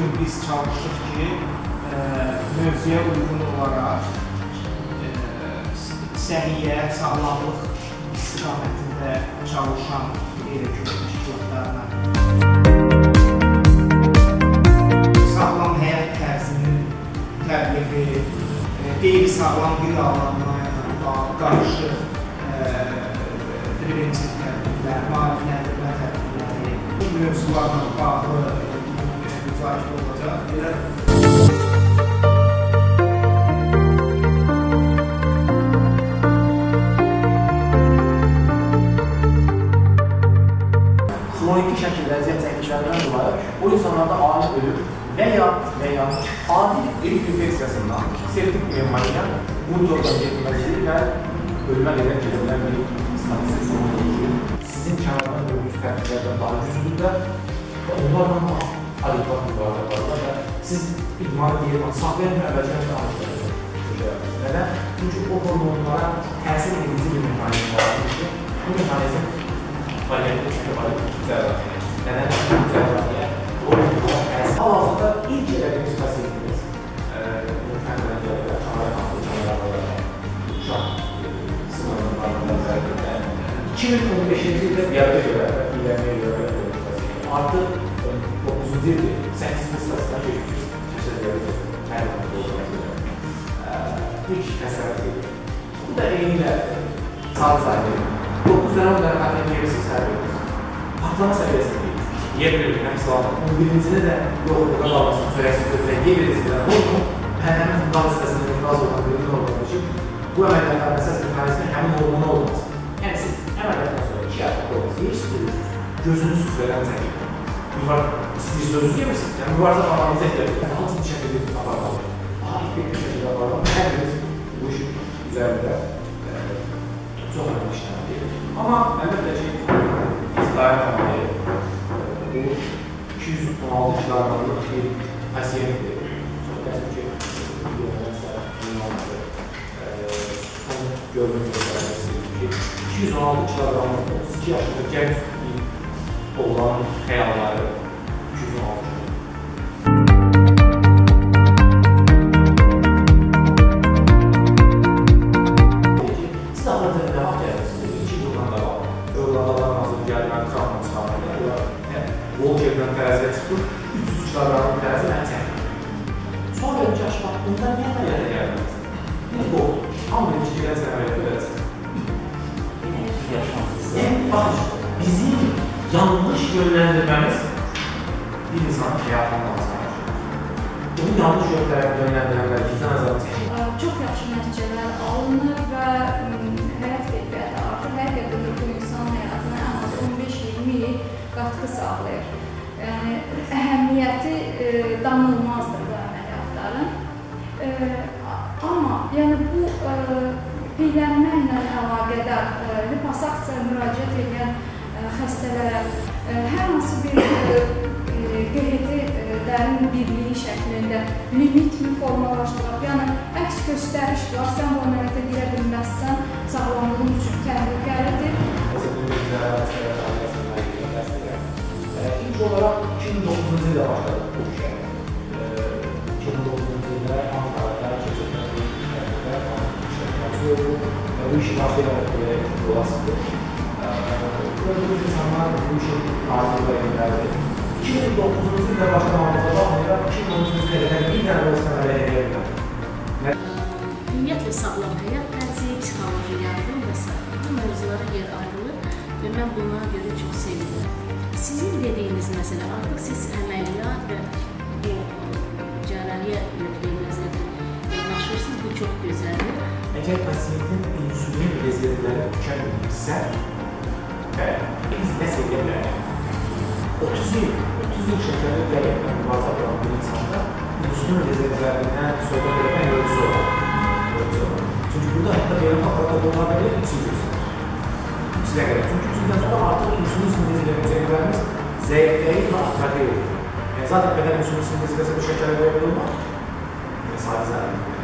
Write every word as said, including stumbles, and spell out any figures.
gün biz çalışdıq ki, mövzuya uyğun olaraq səhiyyə, sağlamlıq istiqamətində çalışan qeyri-kömür təşkilatlarına sağlam həyat tərzinin təbliği, qeyri-sağlam qidalanmaya qarşı preventiv tədbirlər, maarifləndirmə tədbirləri, bu mövzularla bağlı müzakirə olacaq. Kronik şəkil vəziyyət çəkişlərindən dolayı o insanlarda ani ölür və ya və ya adi grip infeksiyasından septik pnevmoniya mundurdan getməsi və ölümə qədər gedirlər bir statistik sonucu. Sizin kənardan gördüyünüz tədbirlərdən daha güclüdür və onlarla adekvat mübarizə varlar və siz idmanı deyil, saxlayan və əvvəlcədən də anlaşılır. Nədən? Çünki o hormonlara təsir edici bir mexanizm vardır ki, bu mexanizm variantlı çünki variantlı zərrafiyyə. Nədən? Zərrafiyyə o hormonlara təsir. Hal-hazırda ilk elədiyimiz pasientimiz kəndilən gəlirlər, kamara qanlı, kamara qanlı, uşaq sınırının varlığında zərrafiyyə. iki min on beşinci ildə diabetə görə və iləməyə görə artıq doqquzuncu ildir, səkkizinci sırasından keçmişdir. Keçəcəkdir, hər vaxt olmaq üzrə. İlk məsələ deyil. Bu da eynilə sağ sahibi. doqquz dənə on dənə xətrin yerisi səhəbidir. Patlama səviyyəsi deyil. Yer bölümünə misal, on birincini də yoxluğa qalmasını sürəsi gözlə, yer edildirən olma, həmin qal istəsində ifraz olan bir olmadığı üçün bu əməliyyatların əsas mexanizmi həmin hormona olması. Yəni siz əməliyyatdan sonra iki həftə olması, yeyirsiniz, gözünüz süfrədən çəkir. Müvar istəyir sözünüz yemirsiniz, yəni müvarizə aparmanızı ehtiyac edir. Hansı bir şəkildə aparmalı? Daha effektiv şəkildə aparmalı. Hər biriniz bu işin üzərində çox önemli işləməlidir. Amma əlbəttə ki, biz daim olmalıyıq. Bu iki yüz on altı kilogramlıq bir pasiyentdir. Çox təəssüf ki, bilmənsə, bilmənsə, onu gördüyünüz göstərməsi ki, iki yüz on altı kilogramlıq otuz iki yaşında gənc bir oğlanın xəyalları iki yüz on altı. Siz axırda nə vaxt gəlirsiniz? İki yıldan da var. Övladaların hazır gəlməni, travma çıxarmaya, Volkerdən tərəziyə çıxıb, üç yüz kilogramın tərəzi mən çəkdim. Sonra önce aşmaq, bundan niyə əməliyyata gəldiniz? Bir bu, amma iki gələcək əməliyyata gələcək. Yəni, baxın, bizim yanlış yönləndirməmiz bir insanın həyatını alsınlar. Bu yanlış yönləndirmələri bizdən azalıq çəkir. Çox yaxşı nəticələr alınır və həyat keyfiyyəti artır. Həqiqətən də bu insan həyatına ən az on beş iyirmi il qatqı sağlayır. Yəni, əhəmiyyəti danılmazdır bu əməliyyatların. Amma yəni, bu piyələnməklə əlaqədar liposaksiya müraciət edən xəstələrə hər hansı bir qeyri dərin birliyi şəklində limitmi formalaşdıraq, yəni əks göstəriş var, sən bu əməliyyata girə bilməzsən, sağlamlığın üçün təhlükəlidir. İlk olaraq iki min doqquzuncu ildə başladı bu işə. iki min doqquzuncu ildə Ankara'da keçirdən bir şəkildə işlətməsi oldu və bu işi başlayarak belə olasıdır. Gördüğünüz insanlar bu işi tarzında edirlərdi. iki min doqquzuncu ildə başlamamıza baxmayaraq iki min on üçüncü ildə bir dənə olsun əməliyyat edirlər. Ümumiyyətlə, sağlam həyat tərzi, psixoloji yardım və s. Bu mövzulara yer ayrılır və mən buna görə çox sevinirəm. Sizin dediyiniz məsələ, artıq siz əməliyyat və bu cərrahiyyə nəzərdə yanaşırsınız, bu çox gözəldir. Əgər pasiyentin insülin rezervləri tükənmirsə və biz nəsə edə bilərik, otuz il, otuz il şəkərli dəqiqlə mübarizə qalan bir insanda insülin rezervlərindən söhbət edəmək ölçüsü olur. Çünki burada hətta belə protokollarda belə üç il göstərir. üç ilə qədər. Çünki üç ildən sonra artıq insülin sintezi rezervlərimiz zəifləyir və atrofiya edir. Yəni, zaten qədər insülin sintezi bu şəkərlə qoya bilmir. Sadəcə zərəli.